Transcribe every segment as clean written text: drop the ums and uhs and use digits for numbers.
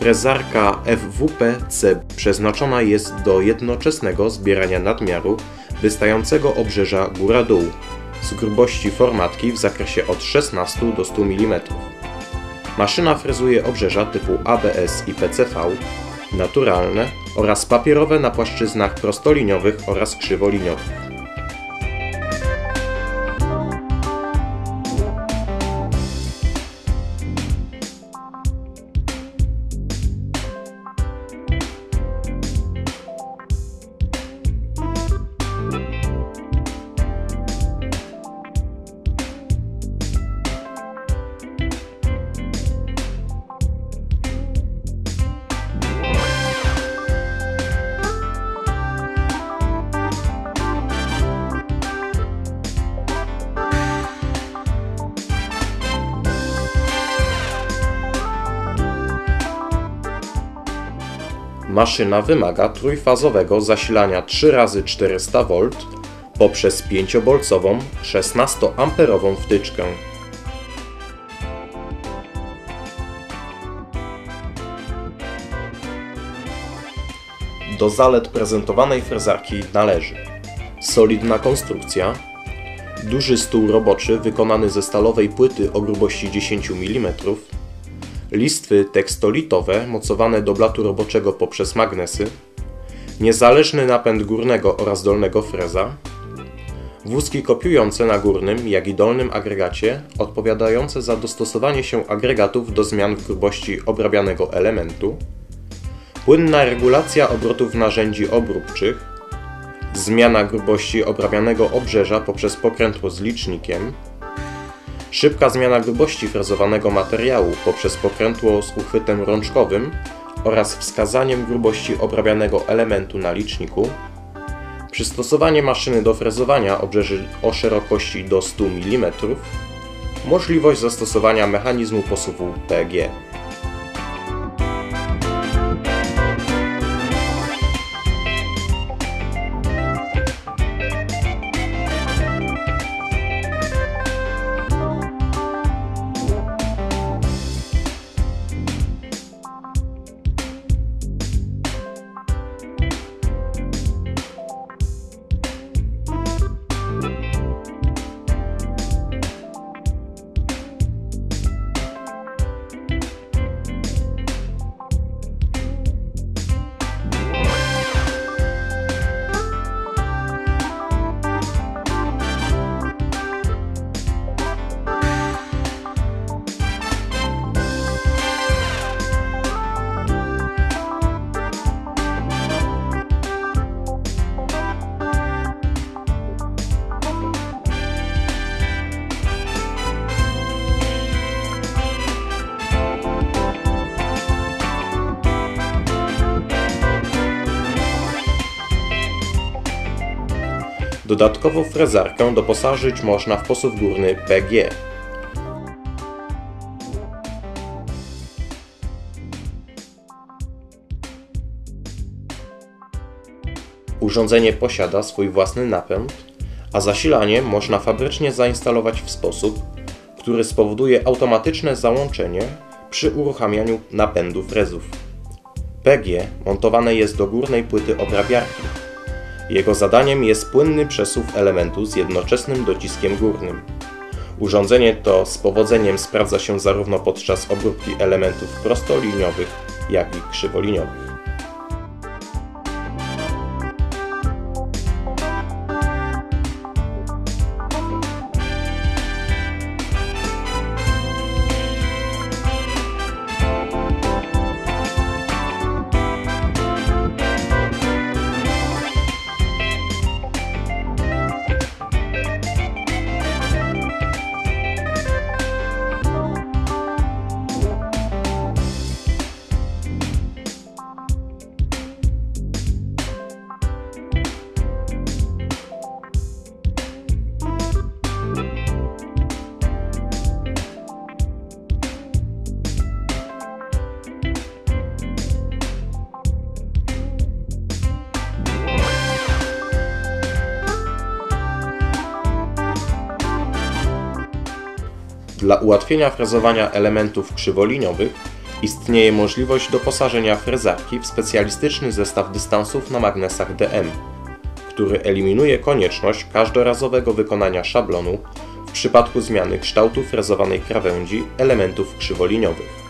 Frezarka FWP-C przeznaczona jest do jednoczesnego zbierania nadmiaru wystającego obrzeża góra-dół z grubości formatki w zakresie od 16 do 100 mm. Maszyna frezuje obrzeża typu ABS i PCV, naturalne oraz papierowe na płaszczyznach prostoliniowych oraz krzywoliniowych. Maszyna wymaga trójfazowego zasilania 3x400V poprzez 5-bolcową 16-amperową wtyczkę. Do zalet prezentowanej frezarki należy solidna konstrukcja, duży stół roboczy wykonany ze stalowej płyty o grubości 10 mm, listwy tekstolitowe mocowane do blatu roboczego poprzez magnesy, niezależny napęd górnego oraz dolnego freza, wózki kopiujące na górnym, jak i dolnym agregacie, odpowiadające za dostosowanie się agregatów do zmian w grubości obrabianego elementu, płynna regulacja obrotów narzędzi obróbczych, zmiana grubości obrabianego obrzeża poprzez pokrętło z licznikiem, szybka zmiana grubości frezowanego materiału poprzez pokrętło z uchwytem rączkowym oraz wskazaniem grubości obrabianego elementu na liczniku, przystosowanie maszyny do frezowania obrzeży o szerokości do 100 mm, możliwość zastosowania mechanizmu posuwu PG. Dodatkowo frezarkę doposażyć można w posuw górny PG. Urządzenie posiada swój własny napęd, a zasilanie można fabrycznie zainstalować w sposób, który spowoduje automatyczne załączenie przy uruchamianiu napędu frezów. PG montowane jest do górnej płyty obrabiarki. Jego zadaniem jest płynny przesuw elementu z jednoczesnym dociskiem górnym. Urządzenie to z powodzeniem sprawdza się zarówno podczas obróbki elementów prostoliniowych, jak i krzywoliniowych. Dla ułatwienia frezowania elementów krzywoliniowych Istnieje możliwość doposażenia frezarki w specjalistyczny zestaw dystansów na magnesach DM, który eliminuje konieczność każdorazowego wykonania szablonu w przypadku zmiany kształtu frezowanej krawędzi elementów krzywoliniowych.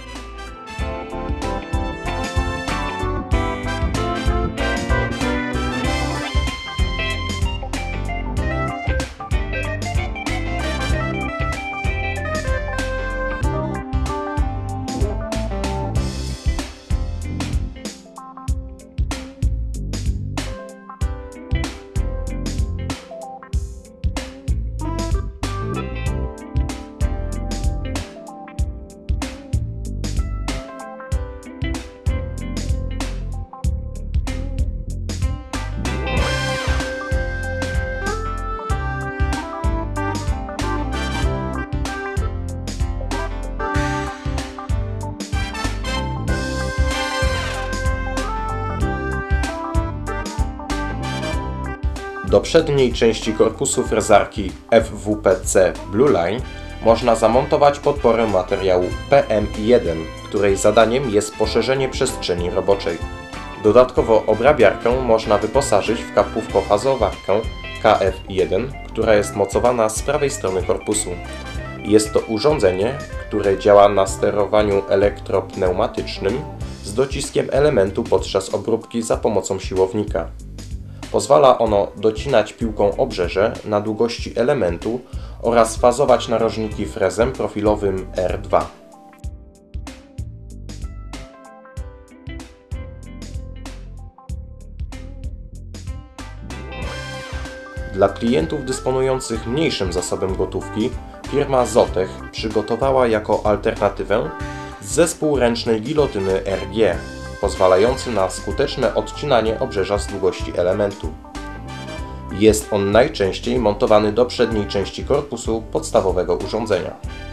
Do przedniej części korpusu frezarki FWPC Blue Line można zamontować podporę materiału PM1, której zadaniem jest poszerzenie przestrzeni roboczej. Dodatkowo obrabiarkę można wyposażyć w kapówkofazowarkę KF1, która jest mocowana z prawej strony korpusu. Jest to urządzenie, które działa na sterowaniu elektropneumatycznym z dociskiem elementu podczas obróbki za pomocą siłownika. Pozwala ono docinać piłką obrzeże na długości elementu oraz fazować narożniki frezem profilowym R2. Dla klientów dysponujących mniejszym zasobem gotówki firma Zotech przygotowała jako alternatywę zespół ręcznej gilotyny RG, pozwalający na skuteczne odcinanie obrzeża z długości elementu. Jest on najczęściej montowany do przedniej części korpusu podstawowego urządzenia.